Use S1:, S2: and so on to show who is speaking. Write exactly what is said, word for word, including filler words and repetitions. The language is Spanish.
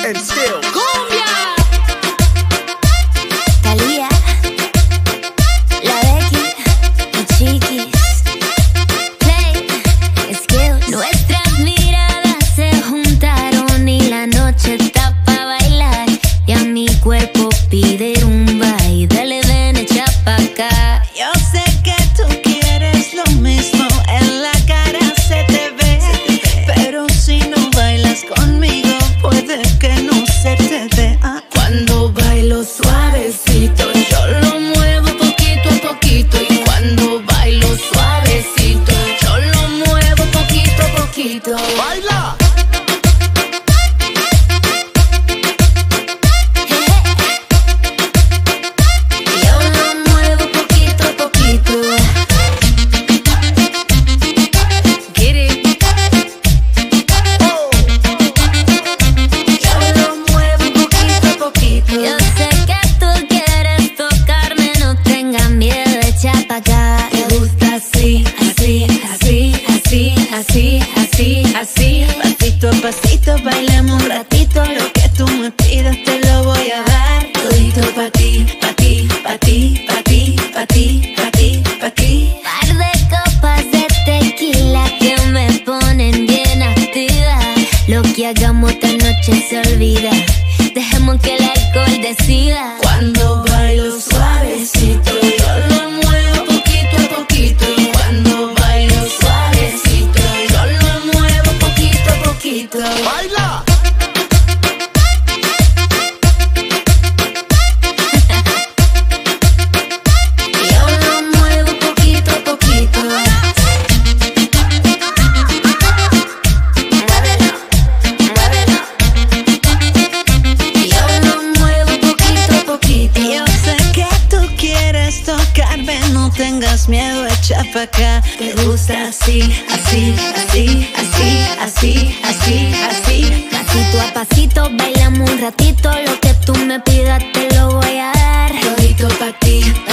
S1: and still.
S2: ¡Cumbia!
S3: Talía, la Becky, y Chiquis, Play, Skills. Nuestras miradas se juntaron y la noche está pa' bailar. Y a mi cuerpo pide rumba y dale, ven, echa pa' acá.
S4: Yo sé que tú quieres lo mismo, en la cara se te ve, pero si no bailas conmigo puede que no se te dé. Ah.
S2: Cuando bailo suavecito, yo lo muevo poquito a poquito. Y cuando bailo suavecito, yo lo muevo poquito a poquito.
S1: ¡Baila!
S3: Yo lo muevo poquito a poquito.
S2: Get it.
S3: Yo lo muevo poquito a poquito. Yo sé que tú quieres tocarme, no tengas miedo, echa pa' acá.
S2: Me gusta así, así, así, así, así, así, así.
S4: Pasito a pasito bailemos un ratito, lo que tú me pidas te lo voy a dar.
S2: Todito pa' ti, pa' ti, pa' ti, pa' ti, pa' ti, pa' ti, pa' ti.
S3: Par de copas de tequila que me ponen bien activa. Lo que hagamos esta noche se olvida. Dejemos que el alcohol decida.
S2: Cuando bailo suavecito, yo lo muevo poquito a poquito. Y cuando bailo suavecito, yo lo muevo poquito a poquito.
S1: ¡Baila!
S3: Yo lo muevo poquito a poquito. Muévelo, muévelo. Yo lo muevo poquito a poquito.
S4: Yo sé que tú quieres tocarme, no tengas miedo, echa pa' acá.
S2: Te gusta así, así, así, así, así, así, así.
S3: Pasito a pasito bailamos un ratito. Lo que tú me pidas te lo voy a dar.
S2: Todito pa' ti,